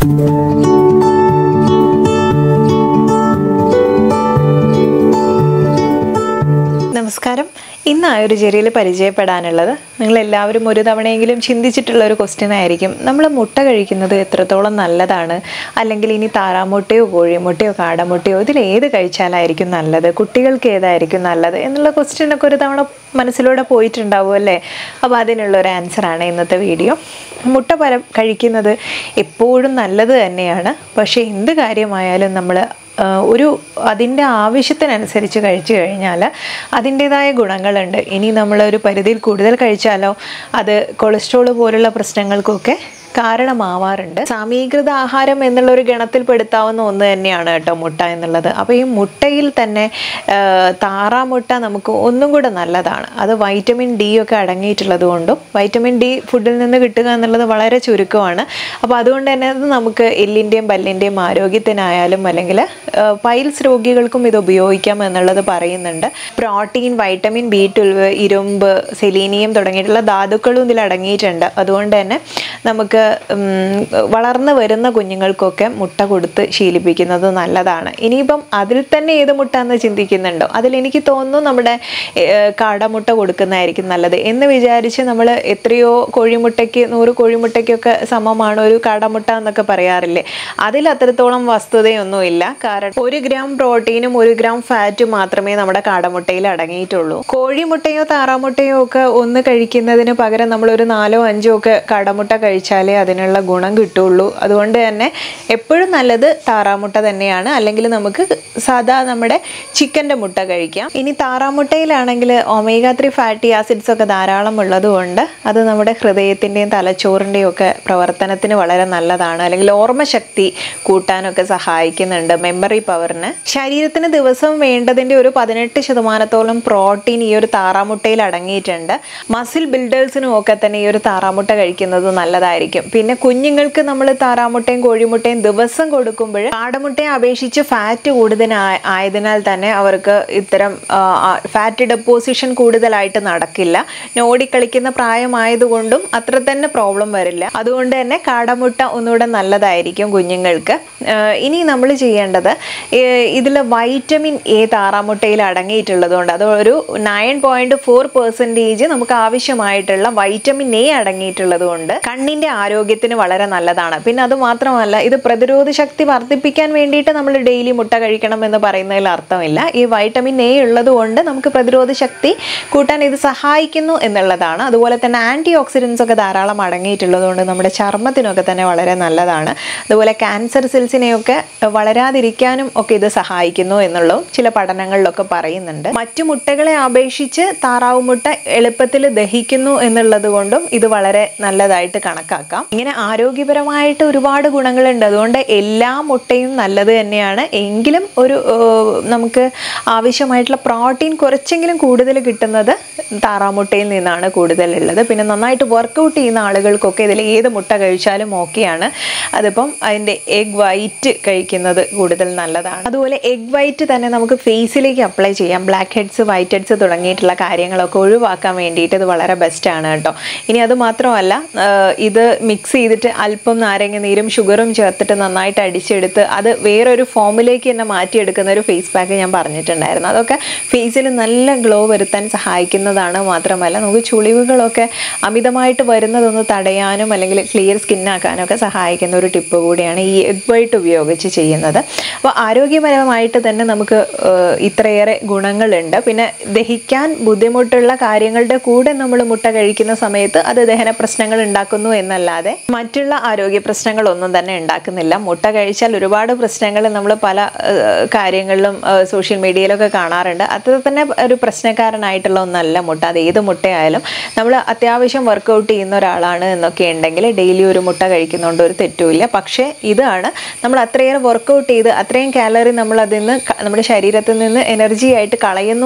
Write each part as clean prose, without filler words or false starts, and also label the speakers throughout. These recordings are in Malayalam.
Speaker 1: നമസ്കാരം. ഇന്ന് ആ ഒരു ജെറിയിൽ പരിചയപ്പെടാനുള്ളത് നിങ്ങളെല്ലാവരും ഒരു തവണയെങ്കിലും ചിന്തിച്ചിട്ടുള്ള ഒരു ക്വസ്റ്റ്യൻ ആയിരിക്കും. നമ്മൾ മുട്ട കഴിക്കുന്നത് എത്രത്തോളം നല്ലതാണ്, അല്ലെങ്കിൽ ഇനി താറാമുട്ടയോ കോഴിമുട്ടയോ കാടമുട്ടയോ ഇതിലേത് കഴിച്ചാലായിരിക്കും നല്ലത്, കുട്ടികൾക്ക് ഏതായിരിക്കും നല്ലത് എന്നുള്ള ക്വസ്റ്റ്യനൊക്കെ ഒരു തവണ മനസ്സിലൂടെ പോയിട്ടുണ്ടാവും അല്ലേ? അപ്പോൾ അതിനുള്ളൊരു ആൻസറാണ് ഇന്നത്തെ വീഡിയോ. മുട്ട കഴിക്കുന്നത് എപ്പോഴും നല്ലത് തന്നെയാണ്. പക്ഷേ എന്ത് കാര്യമായാലും നമ്മൾ അതിൻ്റെ ആവശ്യത്തിനനുസരിച്ച് കഴിച്ചു കഴിഞ്ഞാൽ അതിൻ്റേതായ ഗുണങ്ങളുണ്ട്. ഇനി നമ്മളൊരു പരിധിയിൽ കൂടുതൽ കഴിച്ചാലോ അത് കൊളസ്ട്രോൾ പോലുള്ള പ്രശ്നങ്ങൾക്കൊക്കെ കാരണമാവാറുണ്ട്. സമീകൃത ആഹാരം എന്നുള്ളൊരു ഗണത്തിൽപ്പെടുത്താവുന്ന ഒന്ന് തന്നെയാണ് കേട്ടോ മുട്ട എന്നുള്ളത്. അപ്പോൾ ഈ മുട്ടയിൽ തന്നെ താറാമുട്ട നമുക്ക് ഒന്നും കൂടെ നല്ലതാണ്. അത് വൈറ്റമിൻ ഡി ഒക്കെ അടങ്ങിയിട്ടുള്ളത് കൊണ്ടും വൈറ്റമിൻ ഡി ഫുഡിൽ നിന്ന് കിട്ടുക എന്നുള്ളത് വളരെ ചുരുക്കമാണ്. അപ്പോൾ അതുകൊണ്ട് തന്നെ അത് നമുക്ക് എല്ലിൻ്റെയും പല്ലിൻ്റെയും ആരോഗ്യത്തിനായാലും അല്ലെങ്കിൽ പൈൽസ് രോഗികൾക്കും ഇത് ഉപയോഗിക്കാം എന്നുള്ളത് പറയുന്നുണ്ട്. പ്രോട്ടീൻ, വൈറ്റമിൻ B12, ഇരുമ്പ്, സെലീനിയം തുടങ്ങിയിട്ടുള്ള ധാതുക്കളും ഇതിൽ അടങ്ങിയിട്ടുണ്ട്. അതുകൊണ്ട് തന്നെ നമുക്ക് വളർന്നു വരുന്ന കുഞ്ഞുങ്ങൾക്കൊക്കെ മുട്ട കൊടുത്ത് ശീലിപ്പിക്കുന്നത് നല്ലതാണ്. ഇനിയിപ്പം അതിൽ തന്നെ ഏത് മുട്ട എന്ന് ചിന്തിക്കുന്നുണ്ടോ? അതിലെനിക്ക് തോന്നുന്നു നമ്മുടെ കാടമുട്ട കൊടുക്കുന്നതായിരിക്കും നല്ലത് എന്ന് വിചാരിച്ച് നമ്മൾ എത്രയോ കോഴിമുട്ടയ്ക്ക് 100 കോഴിമുട്ടയ്ക്കൊക്കെ സമമാണ് ഒരു കാടമുട്ട എന്നൊക്കെ പറയാറില്ലേ? അതിൽ അത്രത്തോളം വസ്തുതയൊന്നുമില്ല. കാരണം 1 ഗ്രാം പ്രോട്ടീനും 1 ഗ്രാം ഫാറ്റും മാത്രമേ നമ്മുടെ കാടമുട്ടയിൽ അടങ്ങിയിട്ടുള്ളൂ. കോഴിമുട്ടയോ താറാമുട്ടയോ ഒക്കെ ഒന്ന് കഴിക്കുന്നതിന് പകരം നമ്മളൊരു 4 or 5 ഒക്കെ കാടമുട്ട കഴിച്ചാലേ അതിനുള്ള ഗുണം കിട്ടുള്ളൂ. അതുകൊണ്ട് തന്നെ എപ്പോഴും നല്ലത് താറാമുട്ട തന്നെയാണ്. അല്ലെങ്കിൽ നമുക്ക് സാധാ നമ്മുടെ ചിക്കൻ്റെ മുട്ട കഴിക്കാം. ഇനി താറാമുട്ടയിലാണെങ്കിൽ omega-3 ഫാറ്റി ആസിഡ്സ് ഒക്കെ ധാരാളം ഉള്ളത് കൊണ്ട് അത് നമ്മുടെ ഹൃദയത്തിൻ്റെയും തലച്ചോറിൻ്റെയും ഒക്കെ പ്രവർത്തനത്തിന് വളരെ നല്ലതാണ്. അല്ലെങ്കിൽ ഓർമ്മശക്തി കൂട്ടാനൊക്കെ സഹായിക്കുന്നുണ്ട്, മെമ്മറി പവറിന്. ശരീരത്തിന് ദിവസം വേണ്ടതിൻ്റെ ഒരു 18% പ്രോട്ടീൻ ഈ ഒരു താറാമുട്ടയിൽ അടങ്ങിയിട്ടുണ്ട്. മസിൽ ബിൽഡേഴ്സിനും ഒക്കെ തന്നെ ഈ ഒരു താറാമുട്ട കഴിക്കുന്നത് നല്ലതായിരിക്കും. പിന്നെ കുഞ്ഞുങ്ങൾക്ക് നമ്മൾ താറാമുട്ടയും കോഴിമുട്ടയും ദിവസം കൊടുക്കുമ്പോൾ കാടമുട്ടയെ അപേക്ഷിച്ച് ഫാറ്റ് കൂടുതലായതിനാൽ തന്നെ അവർക്ക് ഇത്തരം ഫാറ്റ് ഡെപ്പോസിഷൻ കൂടുതലായിട്ട് നടക്കില്ല. ഓടിക്കളിക്കുന്ന പ്രായമായതുകൊണ്ടും അത്ര തന്നെ പ്രോബ്ലം വരില്ല. അതുകൊണ്ട് തന്നെ കാടമുട്ട ഒന്നുകൂടെ നല്ലതായിരിക്കും കുഞ്ഞുങ്ങൾക്ക്. ഇനി നമ്മൾ ചെയ്യേണ്ടത് ഇതിൽ വൈറ്റമിൻ എ താറാമുട്ടയിൽ അടങ്ങിയിട്ടുള്ളത് കൊണ്ട് അത് ഒരു 9.4% നമുക്ക് ആവശ്യമായിട്ടുള്ള വൈറ്റമിൻ എ അടങ്ങിയിട്ടുള്ളത് കൊണ്ട് കണ്ണിൻ്റെ ആരോഗ്യത്തിന് വളരെ നല്ലതാണ്. പിന്നെ അത് മാത്രമല്ല, ഇത് പ്രതിരോധ ശക്തി വർദ്ധിപ്പിക്കാൻ വേണ്ടിയിട്ട് നമ്മൾ ഡെയിലി മുട്ട കഴിക്കണം എന്ന് പറയുന്നതിൽ അർത്ഥമില്ല. ഈ വൈറ്റമിൻ എ ഉള്ളത് കൊണ്ട് നമുക്ക് പ്രതിരോധ ശക്തി കൂട്ടാൻ ഇത് സഹായിക്കുന്നു എന്നുള്ളതാണ്. അതുപോലെ തന്നെ ആൻറ്റി ഓക്സിഡൻസ് ഒക്കെ ധാരാളം അടങ്ങിയിട്ടുള്ളത് കൊണ്ട് നമ്മുടെ ചർമ്മത്തിനൊക്കെ തന്നെ വളരെ നല്ലതാണ്. അതുപോലെ ക്യാൻസർ സെൽസിനെയൊക്കെ വളരാതിരിക്കാനും ഒക്കെ ഇത് സഹായിക്കുന്നു എന്നുള്ളതും ചില പഠനങ്ങളിലൊക്കെ പറയുന്നുണ്ട്. മറ്റു മുട്ടകളെ അപേക്ഷിച്ച് താറാവ് മുട്ട എളുപ്പത്തിൽ ദഹിക്കുന്നു എന്നുള്ളത് കൊണ്ടും ഇത് വളരെ നല്ലതായിട്ട് കണക്കാക്കാം. ഇങ്ങനെ ആരോഗ്യപരമായിട്ട് ഒരുപാട് ഗുണങ്ങളുണ്ട്. അതുകൊണ്ട് എല്ലാ മുട്ടയും നല്ലത് തന്നെയാണ്. എങ്കിലും ഒരു നമുക്ക് ആവശ്യമായിട്ടുള്ള പ്രോട്ടീൻ കുറച്ചെങ്കിലും കൂടുതൽ കിട്ടുന്നത് താറാമുട്ടയിൽ നിന്നാണ് കൂടുതലുള്ളത്. പിന്നെ നന്നായിട്ട് വർക്കൗട്ട് ചെയ്യുന്ന ആളുകൾക്കൊക്കെ ഇതിൽ ഏത് മുട്ട കഴിച്ചാലും ഓക്കെയാണ്. അതിപ്പം അതിൻ്റെ എഗ് വൈറ്റ് കഴിക്കുന്നത് കൂടുതൽ നല്ലതാണ്. അതുപോലെ എഗ് വൈറ്റ് തന്നെ നമുക്ക് ഫേസിലേക്ക് അപ്ലൈ ചെയ്യാം. ബ്ലാക്ക് ഹെഡ്സ്, വൈറ്റ് ഹെഡ്സ് തുടങ്ങിയിട്ടുള്ള കാര്യങ്ങളൊക്കെ ഒഴിവാക്കാൻ വേണ്ടിയിട്ട് ഇത് വളരെ ബെസ്റ്റാണ് കേട്ടോ. ഇനി അത് മാത്രമല്ല, ഇത് മിക്സ് ചെയ്തിട്ട് അല്പം നാരങ്ങ നീരും ഷുഗറും ചേർത്തിട്ട് നന്നായിട്ട് അടിച്ചെടുത്ത് അത് വേറൊരു ഫോമിലേക്ക് തന്നെ മാറ്റിയെടുക്കുന്ന ഒരു ഫേസ് പാക്ക് ഞാൻ പറഞ്ഞിട്ടുണ്ടായിരുന്നു. അതൊക്കെ ഫേസിൽ നല്ല ഗ്ലോ വരുത്താൻ സഹായിക്കുന്നതാണ്. മാത്രമല്ല നമുക്ക് ചുളിവുകളൊക്കെ അമിതമായിട്ട് വരുന്നതൊന്ന് തടയാനും അല്ലെങ്കിൽ ക്ലിയർ സ്കിന്നാക്കാനും ഒക്കെ സഹായിക്കുന്ന ഒരു ടിപ്പ് കൂടിയാണ് ഈ എഗ് വൈറ്റ് ഉപയോഗിച്ച് ചെയ്യുന്നത്. അപ്പോൾ ആരോഗ്യപരമായിട്ട് തന്നെ നമുക്ക് ഇത്രയേറെ ഗുണങ്ങളുണ്ട്. പിന്നെ ദഹിക്കാൻ ബുദ്ധിമുട്ടുള്ള കാര്യങ്ങളുടെ കൂടെ നമ്മൾ മുട്ട കഴിക്കുന്ന സമയത്ത് അത് ദഹന പ്രശ്നങ്ങൾ ഉണ്ടാക്കുന്നു എന്നല്ലാതെ മറ്റുള്ള ആരോഗ്യ പ്രശ്നങ്ങളൊന്നും തന്നെ ഉണ്ടാക്കുന്നില്ല. മുട്ട കഴിച്ചാൽ ഒരുപാട് പ്രശ്നങ്ങൾ നമ്മൾ പല കാര്യങ്ങളിലും സോഷ്യൽ മീഡിയയിലൊക്കെ കാണാറുണ്ട്. അത്ര തന്നെ ഒരു പ്രശ്നക്കാരനായിട്ടുള്ള ഒന്നല്ല മുട്ട. അത് ഏത് മുട്ടയായാലും നമ്മൾ അത്യാവശ്യം വർക്കൗട്ട് ചെയ്യുന്ന ഒരാളാണ് എന്നൊക്കെ ഉണ്ടെങ്കിൽ ഡെയിലി ഒരു മുട്ട കഴിക്കുന്നതുകൊണ്ട് ഒരു തെറ്റുമില്ല. പക്ഷേ ഇതാണ് നമ്മൾ അത്രയേറെ വർക്കൗട്ട് ചെയ്ത് അത്രയും കാലറി നമ്മൾ അതിൽ നിന്ന് നമ്മുടെ ശരീരത്തിൽ നിന്ന് എനർജി ആയിട്ട് കളയുന്നു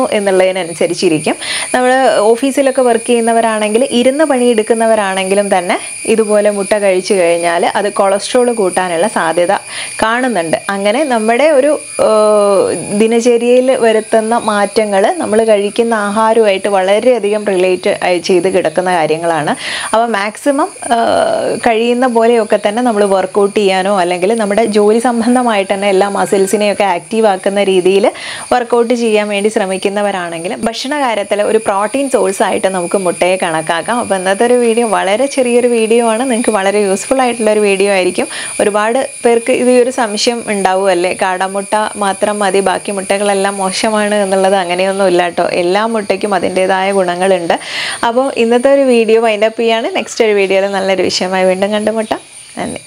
Speaker 1: എന്നുള്ളതിനനുസരിച്ചിരിക്കും. നമ്മൾ ഓഫീസിലൊക്കെ വർക്ക് ചെയ്യുന്നവരാണെങ്കിൽ ഇരുന്ന് പണിയെടുക്കുന്നവരാണെങ്കിലും തന്നെ ഇതുപോലെ ഇതുപോലെ മുട്ട കഴിച്ചു കഴിഞ്ഞാൽ അത് കൊളസ്ട്രോൾ കൂട്ടാനുള്ള സാധ്യത കാണുന്നുണ്ട്. അങ്ങനെ നമ്മുടെ ഒരു ദിനചര്യയിൽ വരുത്തുന്ന മാറ്റങ്ങൾ നമ്മൾ കഴിക്കുന്ന ആഹാരവുമായിട്ട് വളരെയധികം റിലേറ്റ് ചെയ്ത് കിടക്കുന്ന കാര്യങ്ങളാണ്. അപ്പോൾ മാക്സിമം കഴിയുന്ന പോലെയൊക്കെ തന്നെ നമ്മൾ വർക്കൗട്ട് ചെയ്യാനോ അല്ലെങ്കിൽ നമ്മുടെ ജോലി സംബന്ധമായിട്ട് തന്നെ എല്ലാ മസിൽസിനെയൊക്കെ ആക്റ്റീവ് ആക്കുന്ന രീതിയിൽ വർക്കൗട്ട് ചെയ്യാൻ വേണ്ടി ശ്രമിക്കുന്നവരാണെങ്കിൽ ഭക്ഷണ കാര്യത്തിൽ ഒരു പ്രോട്ടീൻ സോഴ്സ് ആയിട്ട് നമുക്ക് മുട്ടയെ കണക്കാക്കാം. അപ്പോൾ ഇന്നത്തെ ഒരു വീഡിയോ വളരെ ചെറിയൊരു വീഡിയോ ആണ്, നിങ്ങൾക്ക് വളരെ യൂസ്ഫുൾ ആയിട്ടുള്ളൊരു വീഡിയോ ആയിരിക്കും. ഒരുപാട് പേർക്ക് ഇത് ഒരു സംശയം ഉണ്ടാവും അല്ലേ, കാടമുട്ട മാത്രം മതി ബാക്കി മുട്ടകളെല്ലാം മോശമാണ് എന്നുള്ളത്. അങ്ങനെയൊന്നും ഇല്ല കേട്ടോ, എല്ലാ മുട്ടയ്ക്കും അതിൻ്റെതായ ഗുണങ്ങളുണ്ട്. അപ്പോൾ ഇന്നത്തെ ഒരു വീഡിയോ വൈൻഡപ്പ് ചെയ്യാണ്. നെക്സ്റ്റ് ഒരു വീഡിയോയിൽ നല്ലൊരു വിഷയമായി വീണ്ടും കണ്ടുമുട്ടാം. നന്ദി.